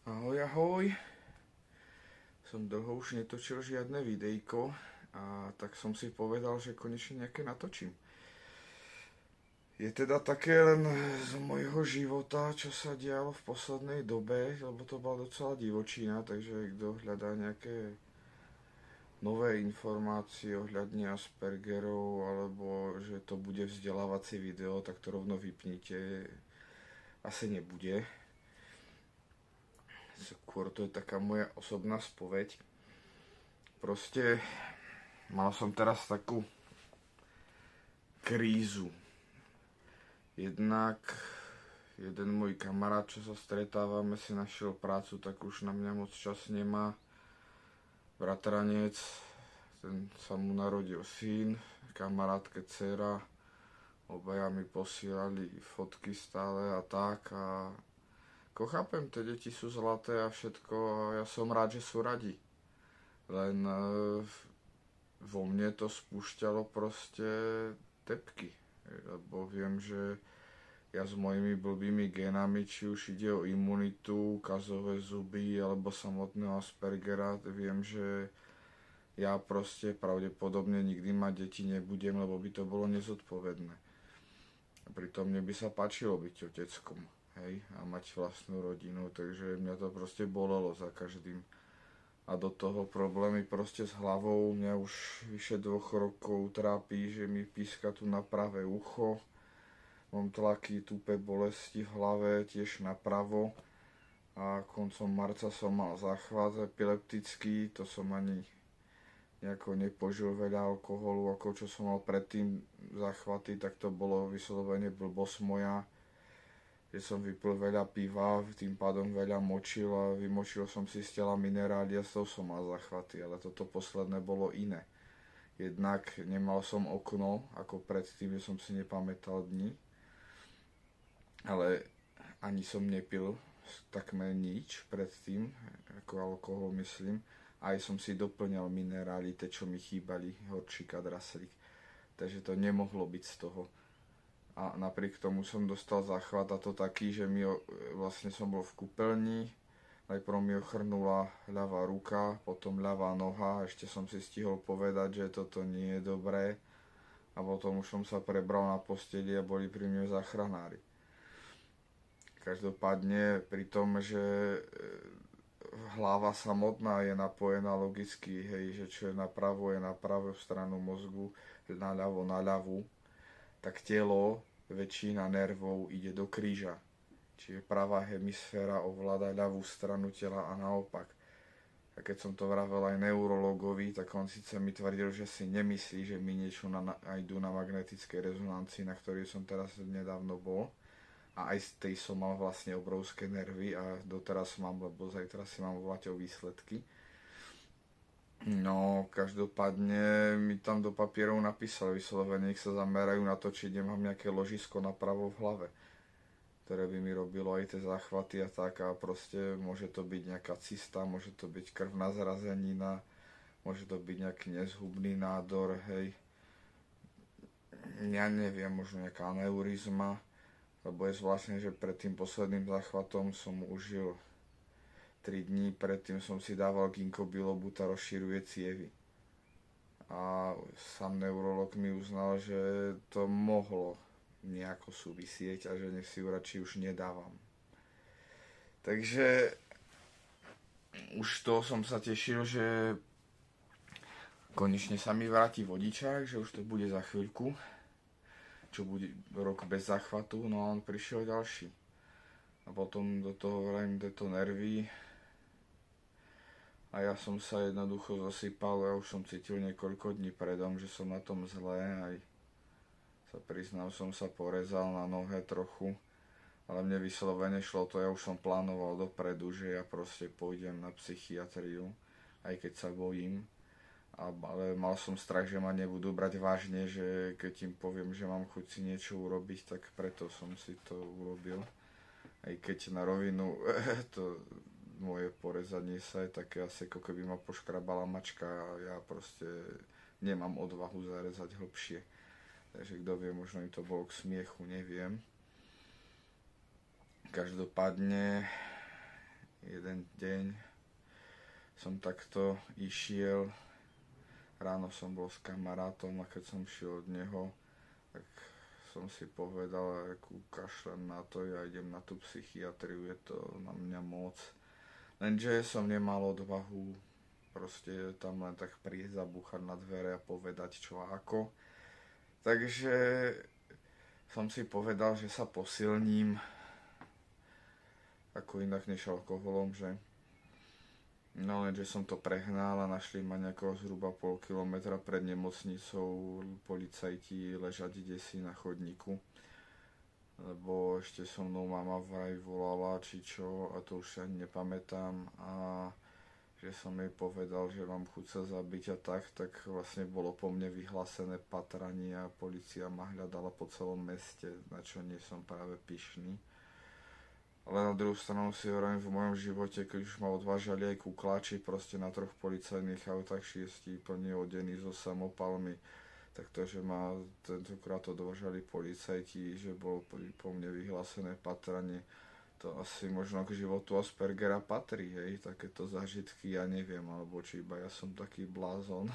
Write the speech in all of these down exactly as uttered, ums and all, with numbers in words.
Ahoj, ahoj. Som dlho už netočil žiadne videjko a tak som si povedal, že konečne nejaké natočím. Je teda také len z mojho života, čo sa dialo v poslednej dobe, lebo to bola docela divočina, takže kto hľadá nejaké nové informácie ohľadne Aspergerov, alebo že to bude vzdelávacie video, tak to rovno vypnite. Asi nebude. Skôr to je taká moja osobná spoveď. Proste mal som teraz takú krízu. Jednak jeden môj kamarát, čo sa stretávame, si našiel prácu, tak už na mňa moc čas nemá. Bratranec, ten sa mu narodil syn, kamarátke dcera, obaja mi posielali fotky stále a tak a ako chápem, tie deti sú zlaté a všetko a ja som rád, že sú radi. Len e, vo mne to spúšťalo proste tepky, lebo viem, že ja s mojimi blbými génami, či už ide o imunitu, kazové zuby alebo samotného Aspergera, viem, že ja proste pravdepodobne nikdy mať deti nebudem, lebo by to bolo nezodpovedné. A pritom mne by sa páčilo byť oteckom, hej, a mať vlastnú rodinu, takže mňa to proste bolelo za každým. A do toho problémy proste s hlavou, mňa už vyše dvoch rokov trápi, že mi píska tu na pravé ucho, mám tlaky, tupé bolesti v hlave, tiež napravo a koncom marca som mal záchvat epileptický, to som ani nejako nepožil veľa alkoholu, ako čo som mal predtým záchvaty, tak to bolo vyslovene blbosť moja, že som vypil veľa piva, tým pádom veľa močil a vymočil som si z tela minerály a z toho som mal záchvaty, ale toto posledné bolo iné. Jednak nemal som okno, ako predtým, že som si nepamätal dni, ale ani som nepil takmer nič predtým, ako alkohol myslím, aj som si doplňal minerály, tie čo mi chýbali, horčík a draslík, takže to nemohlo byť z toho. A napriek tomu som dostal záchvat a to taký, že mi vlastne som bol v kúpeľni, najprv mi ochrnula ľavá ruka, potom ľavá noha, ešte som si stihol povedať, že toto nie je dobré a potom už som sa prebral na posteli a boli pri mne záchranári. Každopádne pri tom, že hlava samotná je napojená logicky, hej, že čo je napravo je na pravú stranu mozgu, naľavo na ľavú, tak telo, väčšina nervov ide do kríža. Čiže pravá hemisféra ovláda ľavú stranu tela a naopak. A keď som to vravel aj neurologovi, tak on síce mi tvrdil, že si nemyslí, že mi niečo na, idú na magnetickej rezonancii, na ktorej som teraz nedávno bol. A aj z tej som mal vlastne obrovské nervy a doteraz mám, lebo zajtra si mám volať o výsledky. No, každopádne mi tam do papierov napísali vyslovene, nech sa zamerajú na to, či nemám nejaké ložisko napravo v hlave, ktoré by mi robilo aj tie záchvaty a tak a proste môže to byť nejaká cysta, môže to byť krvná zrazenina, môže to byť nejaký nezhubný nádor, hej. Ja neviem, možno nejaká aneurizma, lebo je zvláštne, že pred tým posledným záchvatom som užil tri dní, predtým som si dával ginkgo bilobu, tá rozširuje cievy. A sám neurolog mi uznal, že to mohlo nejako súvisieť a že nech si ju radšej už nedávam. Takže už to som sa tešil, že konečne sa mi vráti vodičák, že už to bude za chvíľku, čo bude rok bez záchvatu, no a on prišiel ďalší. A potom do toho vrajím tieto nervy a ja som sa jednoducho zasypal, ja už som cítil niekoľko dní predom, že som na tom zle, aj sa priznám, som sa porezal na nohe trochu, ale mne vyslovene šlo to, ja už som plánoval dopredu, že ja proste pôjdem na psychiatriu, aj keď sa bojím. Ale mal som strach, že ma nebudú brať vážne, že keď im poviem, že mám chuť si niečo urobiť, tak preto som si to urobil. Aj keď na rovinu to moje porezanie sa je také asi ako keby ma poškrabala mačka a ja proste nemám odvahu zarezať hlbšie. Takže kto vie, možno im to bolo k smiechu, neviem. Každopádne jeden deň som takto išiel, ráno som bol s kamarátom a keď som šiel od neho, tak som si povedal, akú kašľam na to, ja idem na tú psychiatriu, je to na mňa moc. Lenže som nemal odvahu proste tam len tak prísť, zabúchať na dvere a povedať čo a ako. Takže som si povedal, že sa posilním, ako inak než alkoholom, že? No lenže som to prehnal a našli ma nejako zhruba pol kilometra pred nemocnicou policajti ležať desi na chodníku. Lebo ešte so mnou mama vraj volala, či čo, a to už sa ani nepamätám. A že som jej povedal, že mám chuť sa zabiť a tak, tak vlastne bolo po mne vyhlásené patranie a polícia ma hľadala po celom meste, na čo nie som práve pyšný. Ale na druhú stranu si hovorím, v mojom živote, keď už ma odvážali aj kukláči proste na troch policajných autách, šiesti plne odení so samopalmi, tak to, že ma tentokrát odvážali policajti, že bolo po mne vyhlásené patranie, to asi možno k životu Aspergera patrí, hej, takéto zážitky, ja neviem, alebo či iba ja som taký blázon.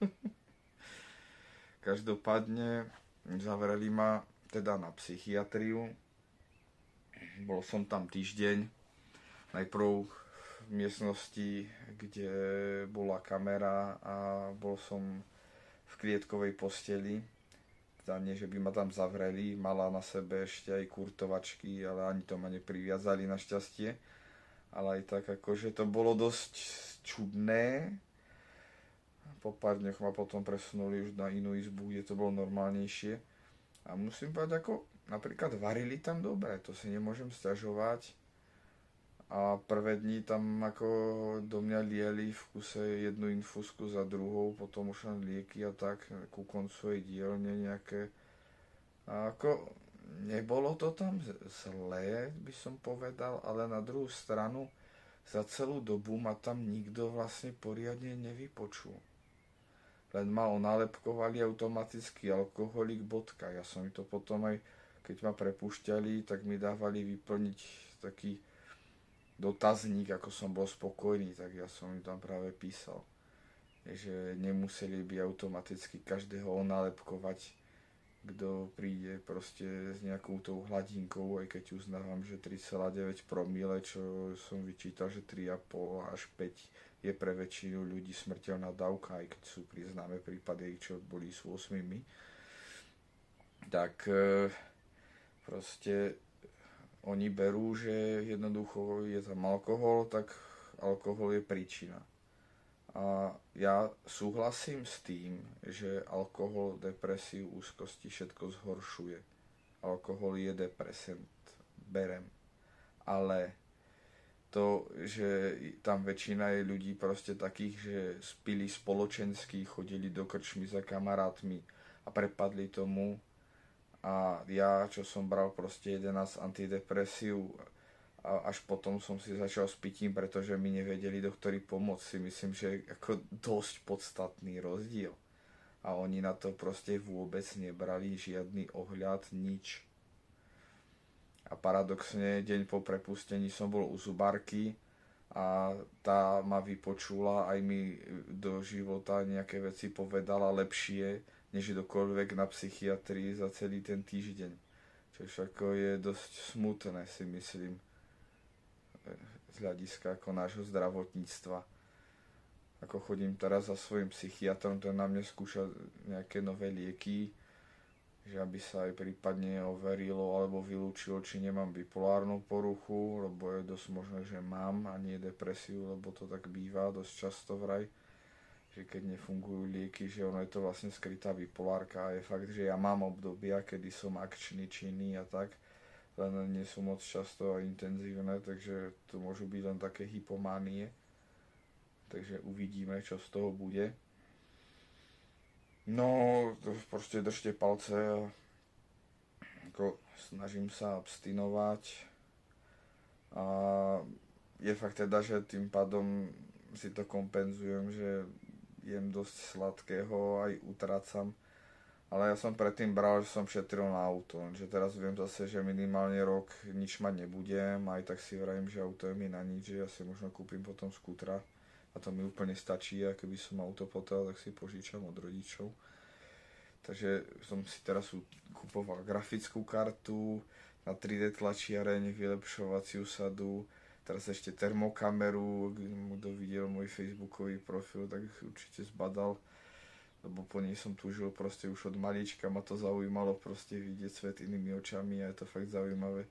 Každopádne zavreli ma teda na psychiatriu. Bol som tam týždeň, najprv v miestnosti, kde bola kamera a bol som v klietkovej posteli. Teda nie, že by ma tam zavreli, mala na sebe ešte aj kurtovačky, ale ani to ma nepriviazali našťastie. Ale aj tak akože to bolo dosť čudné. Po pár dňoch ma potom presunuli už na inú izbu, kde to bolo normálnejšie. A musím povedať, ako napríklad varili tam dobre, to si nemôžem sťažovať. A prvé dni tam ako do mňa lieli v kuse jednu infúzku za druhou, potom už len lieky a tak, ku koncu jej dielne nejaké. A ako nebolo to tam zlé, by som povedal, ale na druhú stranu za celú dobu ma tam nikto vlastne poriadne nevypočul. Len ma onálepkovali automaticky alkoholik bodka. Ja som mi to potom aj, keď ma prepúšťali, tak mi dávali vyplniť taký dotazník, ako som bol spokojný, tak ja som im tam práve písal, že nemuseli by automaticky každého onálepkovať, kto príde proste s nejakou tou hladinkou, aj keď uznávam, že tri celé deväť promile, čo som vyčítal, že tri celé päť až päť je pre väčšinu ľudí smrteľná dávka, aj keď sú priznáme prípady, čo boli s osmimi. Tak proste oni berú, že jednoducho je tam alkohol, tak alkohol je príčina. A ja súhlasím s tým, že alkohol, depresiu, úzkosti všetko zhoršuje. Alkohol je depresent, berem. Ale to, že tam väčšina je ľudí proste takých, že spili spoločensky, chodili do krčmy za kamarátmi a prepadli tomu. A ja, čo som bral proste jedenásť antidepresív, a až potom som si začal s pitím, pretože mi nevedeli doktori pomôcť, si myslím, že je ako dosť podstatný rozdiel. A oni na to proste vôbec nebrali žiadny ohľad, nič. A paradoxne, deň po prepustení som bol u zubárky a tá ma vypočula, aj mi do života nejaké veci povedala lepšie, než kdokoľvek na psychiatrii za celý ten týždeň. Čo všako je dosť smutné, si myslím, z hľadiska ako nášho zdravotníctva. Ako chodím teraz za svojím psychiatrom, ten na mne skúša nejaké nové lieky, že aby sa aj prípadne overilo alebo vylúčilo, či nemám bipolárnu poruchu, lebo je dosť možné, že mám, a nie depresiu, lebo to tak býva dosť často vraj, že keď nefungujú lieky, že ono je to vlastne skrytá bipolárka a je fakt, že ja mám obdobia, kedy som akčný, činný a tak, len nie sú moc často a intenzívne, takže to môžu byť len také hypománie, takže uvidíme, čo z toho bude. No, proste držte palce a ako snažím sa abstinovať a je fakt teda, že tým pádom si to kompenzujem, že jem dosť sladkého, aj utrácam Ale ja som predtým bral, že som šetril na auto, že teraz viem zase, že minimálne rok nič mať nebudem, aj tak si vravím, že auto je mi na nič, že ja si možno kúpim potom skútra a to mi úplne stačí, a keby som auto potreboval, tak si požičam od rodičov. Takže som si teraz kupoval grafickú kartu, na tri dé tlačiareň, vylepšovaciu sadu, teraz ešte termokameru, kto videl môj facebookový profil, tak určite zbadal, lebo po nej som túžil proste už od malička, ma to zaujímalo proste vidieť svet inými očami a je to fakt zaujímavé.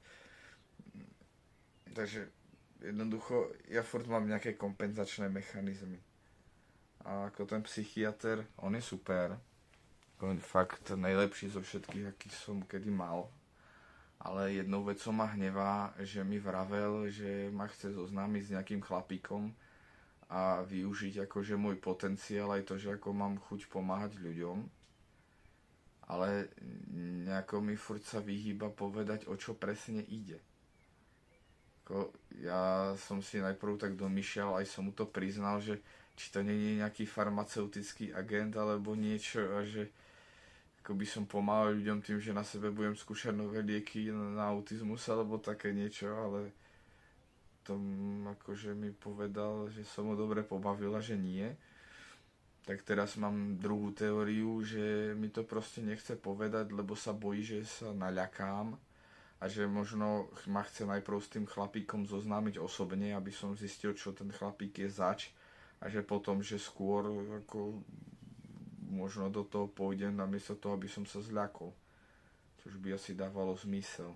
Takže jednoducho ja furt mám nejaké kompenzačné mechanizmy. A ako ten psychiater, on je super, on je fakt najlepší zo všetkých, akých som kedy mal. Ale jednou vecou ma hnevá, že mi vravel, že ma chce zoznámiť s nejakým chlapíkom a využiť akože môj potenciál, aj to, že ako mám chuť pomáhať ľuďom. Ale nejako mi furt sa vyhýba povedať, o čo presne ide. Ako ja som si najprv tak domýšľal, aj som mu to priznal, že či to nie je nejaký farmaceutický agent alebo niečo, a že ako by som pomáhal ľuďom tým, že na sebe budem skúšať nové lieky na autizmus alebo také niečo, ale tom akože mi povedal, že som ho dobre pobavila, že nie. Tak teraz mám druhú teóriu, že mi to proste nechce povedať, lebo sa bojí, že sa naľakám a že možno ma chce najprv s tým chlapíkom zoznámiť osobne, aby som zistil, čo ten chlapík je zač, a že potom, že skôr ako možno do toho pôjdem namiesto toho, aby som sa zľakol. Čož by asi dávalo zmysel.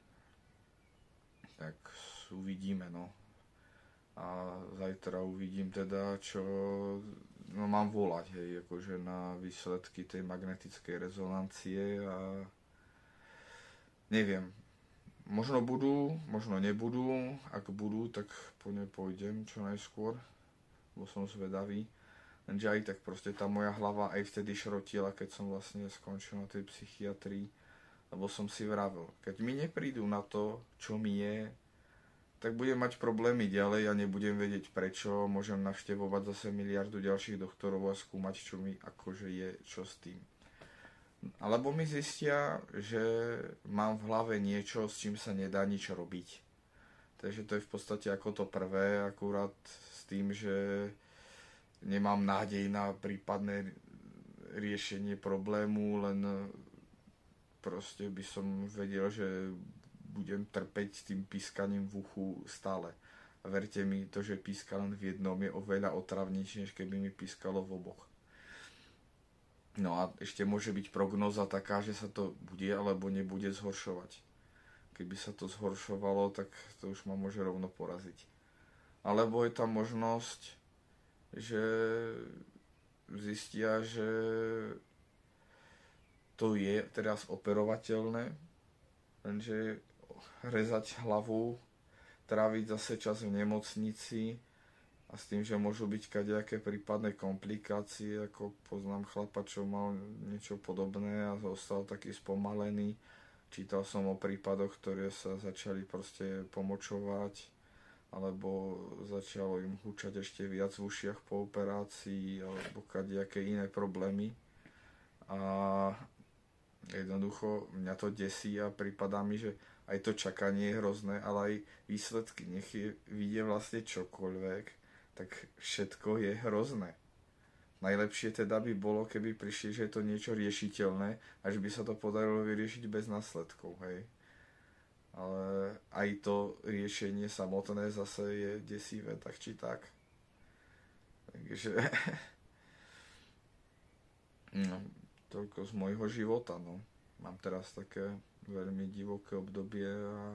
Tak uvidíme, no. A zajtra uvidím teda, čo no, mám volať, hej, akože na výsledky tej magnetickej rezonancie a neviem. Možno budú, možno nebudú. Ak budú, tak po ne pôjdem čo najskôr, lebo som zvedavý. Lenže aj tak proste tá moja hlava aj vtedy šrotila, keď som vlastne skončil na tej psychiatrii, lebo som si vravel, keď mi neprídu na to, čo mi je, tak budem mať problémy ďalej a nebudem vedieť prečo, môžem navštevovať zase miliardu ďalších doktorov a skúmať, čo mi akože je, čo s tým. Alebo mi zistia, že mám v hlave niečo, s čím sa nedá nič robiť. Takže to je v podstate ako to prvé, akurát s tým, že nemám nádej na prípadné riešenie problému, len proste by som vedel, že budem trpeť tým pískaním v uchu stále. A verte mi, to, že píska len v jednom, je oveľa otravnejšie, než keby mi pískalo v oboch. No a ešte môže byť prognóza taká, že sa to bude alebo nebude zhoršovať. Keby sa to zhoršovalo, tak to už ma môže rovno poraziť. Alebo je tam možnosť, že zistia, že to je teraz operovateľné, lenže rezať hlavu, tráviť zase čas v nemocnici a s tým, že môžu byť kadejaké prípadné komplikácie, ako poznám chlapa, čo mal niečo podobné a zostal taký spomalený. Čítal som o prípadoch, ktoré sa začali proste pomočovať, alebo začalo im húčať ešte viac v ušiach po operácii, alebo kadejaké iné problémy. A jednoducho mňa to desí a prípadá mi, že aj to čakanie je hrozné, ale aj výsledky, nech je vidie vlastne čokoľvek, tak všetko je hrozné. Najlepšie teda by bolo, keby prišli, že je to niečo riešiteľné a že by sa to podarilo vyriešiť bez následkov, hej. Ale aj to riešenie samotné zase je desivé, tak či tak. Takže no, toľko z môjho života, no. Mám teraz také veľmi divoké obdobie a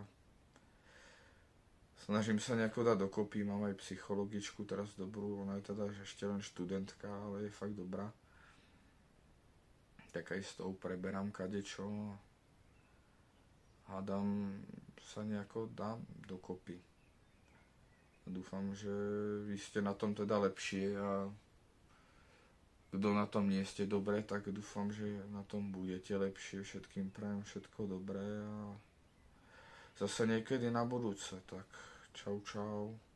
snažím sa nejako dať dokopy, mám aj psychologičku teraz dobrú, ona je teda ešte len študentka, ale je fakt dobrá. Tak aj s tou preberám kadečo. Hádam sa nejako dám dokopy. Dúfam, že vy ste na tom teda lepšie a kto na tom nie ste dobre, tak dúfam, že na tom budete lepšie. Všetkým prajem všetko dobré a zase niekedy na budúce. Tak čau čau.